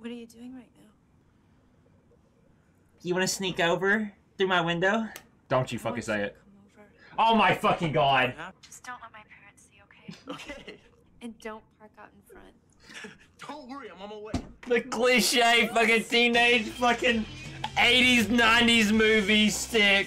What are you doing right now? You want to sneak over through my window? Don't you fucking say it. Come over. Oh my fucking god. Just don't let my parents see, okay? Okay. And don't park out in front. Don't worry, I'm on my way. The cliche fucking teenage fucking 80s, 90s movie Stick.